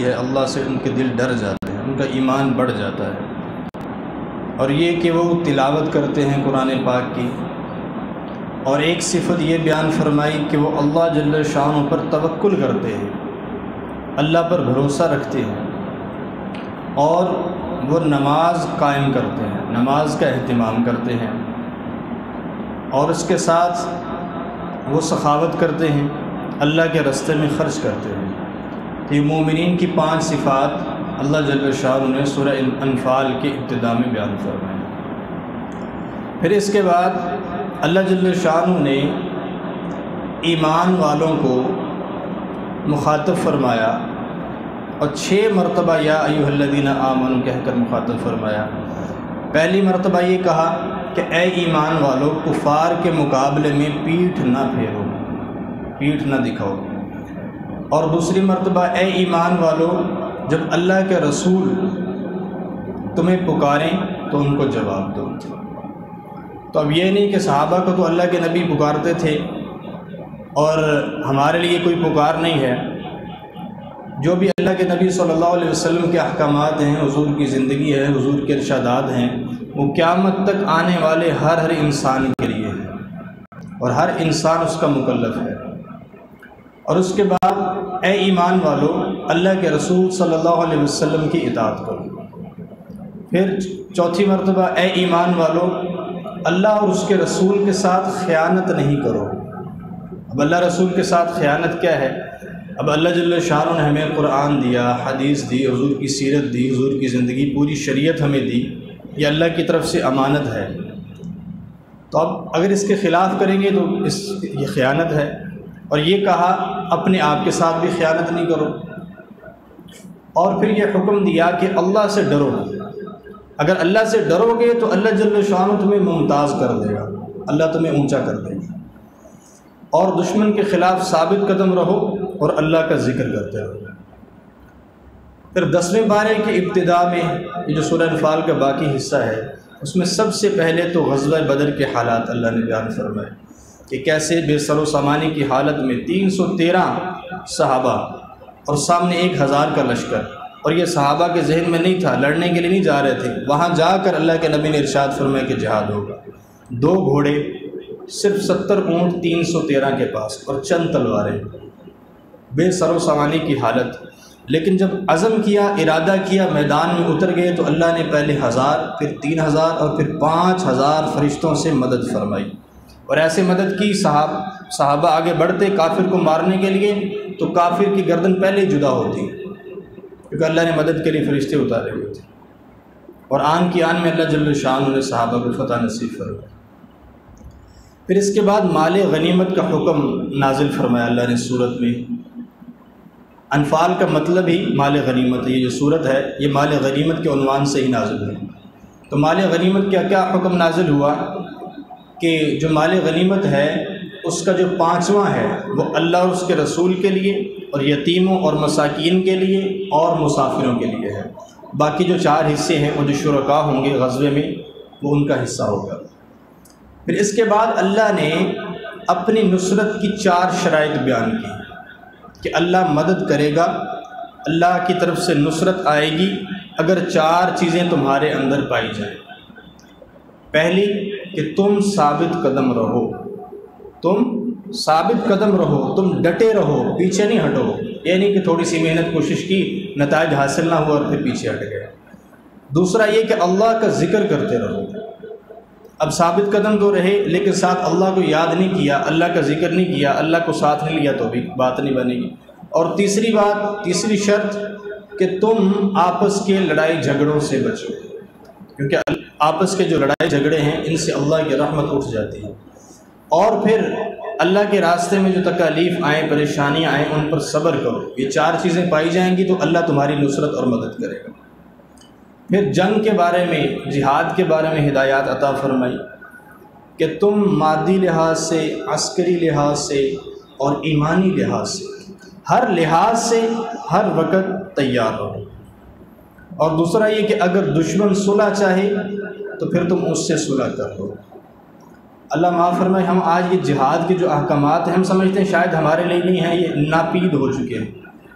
آتی ہے اللہ سے ان کے دل ڈر جاتے ہیں، ان کا ایمان بڑھ جاتا ہے۔ اور یہ کہ وہ تلاوت کرتے ہیں قرآن پاک کی، اور ایک صفت یہ بیان فرمائی کہ وہ اللہ جل شانہ پر توکل کرتے ہیں، اللہ پر بھروسہ رکھتے ہیں، اور وہ نماز قائم کرتے ہیں، نماز کا اہتمام کرتے ہیں، اور اس کے ساتھ وہ سخاوت کرتے ہیں، اللہ کے راستے میں خرچ کرتے ہیں۔ تو یہ مومنین کی 5 صفات اللہ جل شانہ نے سورہ انفال کی ابتدا میں بیان فرمائی۔ پھر اس کے بعد اللہ جل شانہ نے ایمان والوں کو مخاطب فرمایا اور 6 مرتبہ یا ایھا الذین آمنوا کہہ کر مخاطب فرمایا۔ پہلی مرتبہ یہ کہا کہ اے ایمان والو، کفار کے مقابلے میں پیٹھ نہ پھیرو، پیٹھ نہ دکھاؤ۔ اور دوسری مرتبہ اے ایمان والو، جب اللہ کے رسول تمہیں پکاریں تو ان کو جواب دو۔ تو اب یہ نہیں کہ صحابہ کو تو اللہ کے نبی پکارتے تھے اور ہمارے لیے کوئی پکار نہیں ہے۔ جو بھی اللہ کے نبی صلی اللہ علیہ وسلم کے احکامات ہیں، حضور کی زندگی ہے، حضور کے ارشادات ہیں، وہ قیامت تک آنے والے ہر انسان کے لیے ہے، اور ہر انسان اس کا مکلف ہے۔ اور اس کے بعد اے ایمان والو، اللہ کے رسول صلی اللہ علیہ وسلم کی اطاعت کرو۔ پھر چوتھی مرتبہ اے ایمان والو، اللہ اور اس کے رسول کے ساتھ خیانت نہیں کرو۔ اب اللہ رسول کے ساتھ خیانت کیا ہے؟ اب اللہ جل شانہ نے ہمیں قرآن دیا، حدیث دی، حضور کی سیرت دی، حضور کی زندگی، پوری شریعت ہمیں دی، یہ اللہ کی طرف سے امانت ہے۔ تو اب اگر اس کے خلاف کریں گے تو یہ خیانت ہے۔ اور یہ کہا اپنے آپ کے ساتھ بھی خیانت نہیں کرو۔ اور پھر یہ حکم دیا کہ اللہ سے ڈرو۔ اگر اللہ سے ڈرو گے تو اللہ جل شانہ تمہیں ممتاز کر دے گا، اللہ تمہیں اونچا کر دے گا۔ اور دشمن کے خلاف ثابت قدم رہو اور اللہ کا ذکر کرتے رہو۔ پھر 10ویں پارے کی ابتدا میں یہ جو سورہ انفال کا باقی حصہ ہے، اس میں سب سے پہلے تو غزوہ بدر کے حالات اللہ نے بیان فرمائے کہ کیسے بے سر و سامانی کی حالت میں 313 صحابہ اور سامنے 1000 کا لشکر، اور یہ صحابہ کے ذہن میں نہیں تھا، لڑنے کے لیے نہیں جا رہے تھے، وہاں جا کر اللہ کے نبی نے ارشاد فرمایا کہ جہاد ہوگا۔ 2 گھوڑے، صرف 70 اونٹ 313 کے پاس، اور چند تلواریں، بے سر و سامانی کی حالت۔ لیکن جب عزم کیا، ارادہ کیا، میدان میں اتر گئے تو اللہ نے پہلے 1000، پھر 3000 اور پھر 5000 فرشتوں سے مدد فرمائی، اور ایسے مدد کی صحابہ آگے بڑھتے کافر کو مارنے کے لیے تو کافر کی گردن پہلے ہی جدا ہوتی، کیونکہ اللہ نے مدد کے لیے فرشتے اتارے ہوئے تھے، اور آن کی آن میں اللہ جل شانہ نے صحابہ کو فتح نصیب فرمائی۔ پھر اس کے بعد مال غنیمت کا حکم نازل فرمایا اللہ نے سورت میں۔ انفال کا مطلب ہی مال غنیمت ہے، یہ جو سورت ہے یہ مال غنیمت کے عنوان سے ہی نازل ہوئی۔ تو مال غنیمت کا کیا حکم نازل ہوا کہ جو مال غنیمت ہے اس کا جو 5واں ہے وہ اللہ اور اس کے رسول کے لیے، اور یتیموں اور مساکین کے لیے، اور مسافروں کے لیے ہے۔ باقی جو 4 حصے ہیں وہ جو شرکاء ہوں گے غزوے میں، وہ ان کا حصہ ہوگا۔ پھر اس کے بعد اللہ نے اپنی نصرت کی 4 شرائط بیان کی کہ اللہ مدد کرے گا، اللہ کی طرف سے نصرت آئے گی اگر 4 چیزیں تمہارے اندر پائی جائیں۔ پہلی کہ تم ثابت قدم رہو، تم ثابت قدم رہو، تم ڈٹے رہو، پیچھے نہیں ہٹو۔ یہ نہیں کہ تھوڑی سی محنت کوشش کی، نتائج حاصل نہ ہوا اور پھر پیچھے ہٹ گئے۔ دوسرا یہ کہ اللہ کا ذکر کرتے رہو۔ اب ثابت قدم تو رہے لیکن ساتھ اللہ کو یاد نہیں کیا، اللہ کا ذکر نہیں کیا، اللہ کو ساتھ نہیں لیا تو بھی بات نہیں بنے گی۔ اور تیسری شرط کہ تم آپس کے لڑائی جھگڑوں سے بچو، کیونکہ آپس کے جو لڑائی جھگڑے ہیں ان سے اللہ کی رحمت اٹھ جاتی ہے۔ اور پھر اللہ کے راستے میں جو تکالیف آئیں، پریشانیاں آئیں، ان پر صبر کرو۔ یہ 4 چیزیں پائی جائیں گی تو اللہ تمہاری نصرت اور مدد کرے گا۔ پھر جنگ کے بارے میں، جہاد کے بارے میں ہدایات عطا فرمائی کہ تم مادی لحاظ سے، عسکری لحاظ سے اور ایمانی لحاظ سے، ہر لحاظ سے ہر وقت تیار رہو۔ اور دوسرا یہ کہ اگر دشمن صلح چاہے تو پھر تم اس سے صلح کر لو۔ اللہ معاف فرمائے، ہم آج یہ جہاد کے جو احکامات ہیں ہم سمجھتے ہیں شاید ہمارے لیے نہیں ہیں، یہ ناپید ہو چکے ہیں،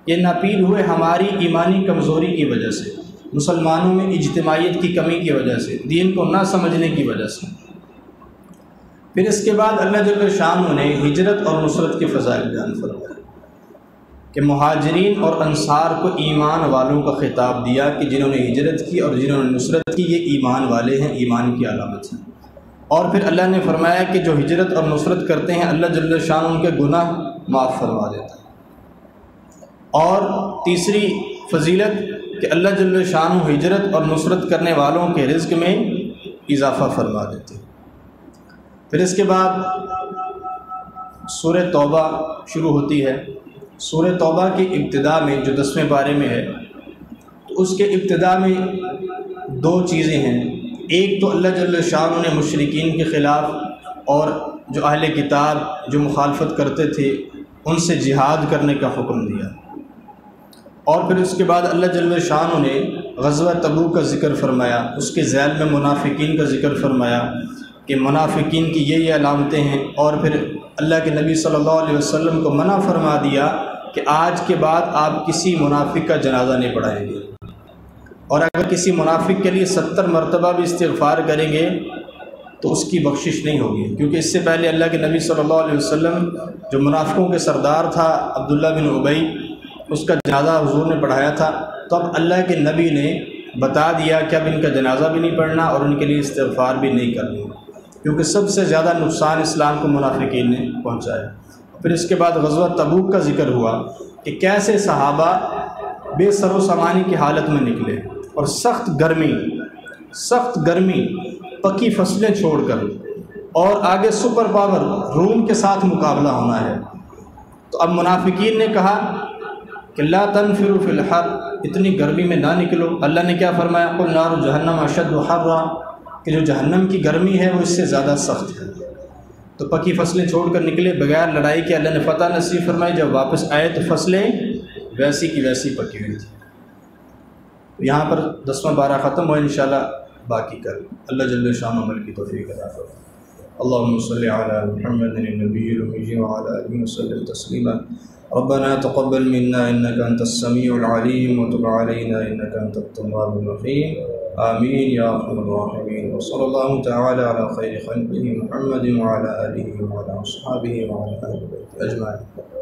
یہ ناپید ہوئے ہماری ایمانی کمزوری کی وجہ سے، مسلمانوں میں اجتماعیت کی کمی کی وجہ سے، دین کو نہ سمجھنے کی وجہ سے۔ پھر اس کے بعد اللہ جل شانہ نے ہجرت اور نصرت کے فضائل بیان فرمائے کہ مہاجرین اور انصار کو ایمان والوں کا خطاب دیا کہ جنہوں نے ہجرت کی اور جنہوں نے نصرت کی یہ ایمان والے ہیں، ایمان کی علامت ہے۔ اور پھر اللہ نے فرمایا کہ جو ہجرت اور نصرت کرتے ہیں اللہ جل شانہ ان کے گناہ معاف فرما دیتا ہے۔ اور تیسری فضیلت کہ اللہ جل شانہ ہجرت اور نصرت کرنے والوں کے رزق میں اضافہ فرما دیتے ہیں۔ پھر اس کے بعد سورہ توبہ شروع ہوتی ہے۔ سورہ توبہ کی ابتدا میں جو 10ویں پارے میں ہے تو اس کے ابتدا میں دو چیزیں ہیں۔ ایک تو اللہ جل شانہ نے مشرکین کے خلاف اور جو اہل کتاب جو مخالفت کرتے تھے ان سے جہاد کرنے کا حکم دیا، اور پھر اس کے بعد اللہ جل شانہ نے غزوہ تبوک کا ذکر فرمایا، اس کے ذیل میں منافقین کا ذکر فرمایا کہ منافقین کی یہ علامتیں ہیں، اور پھر اللہ کے نبی صلی اللہ علیہ وسلم کو منع فرما دیا کہ آج کے بعد آپ کسی منافق کا جنازہ نہیں پڑھائیں گے، اور اگر کسی منافق کے لیے 70 مرتبہ بھی استغفار کریں گے تو اس کی بخشش نہیں ہوگی، کیونکہ اس سے پہلے اللہ کے نبی صلی اللہ علیہ وسلم جو منافقوں کے سردار تھا عبداللہ بن ابی، اس کا جنازہ حضور نے پڑھایا تھا، تو اب اللہ کے نبی نے بتا دیا کہ اب ان کا جنازہ بھی نہیں پڑھنا اور ان کے لیے استغفار بھی نہیں کرنی، کیونکہ سب سے زیادہ نقصان اسلام کو منافقین نے پہنچایا۔ پھر اس کے بعد غزوہ تبوک کا ذکر ہوا کہ کیسے صحابہ بے سر و سامانی کی حالت میں نکلے، اور سخت گرمی پکی فصلیں چھوڑ کر، اور آگے سپر پاور روم کے ساتھ مقابلہ ہونا ہے۔ تو اب منافقین نے کہا کہ لا تنفروا فی الحر، اتنی گرمی میں نہ نکلو۔ اللہ نے کیا فرمایا؟ قل نار جہنم اشد حرا، کہ جو جہنم کی گرمی ہے وہ اس سے زیادہ سخت ہے۔ تو پکی فصلیں چھوڑ کر نکلے بغیر لڑائی کے، اللہ نے فتح نصیب فرمائی، جب واپس آئے تو فصلیں ویسی کی ویسی پکی ہوئی تھی۔ یہاں پر 10واں پارہ ختم ہو، انشاءاللہ باقی کل اللہ جل شانہ عمل کی توفیق عطا فرمائے۔ اللهم صل على محمد النبي الأمي وعلى آله وسلم تسليما ربنا تقبل منا إنك أنت السميع العليم وتب علينا إنك أنت التواب الرحيم آمين يا أرحم الراحمين وصلى الله تعالى على خير خلقه محمد وعلى آله وعلى أصحابه وعلى أهل بيته أجمعين.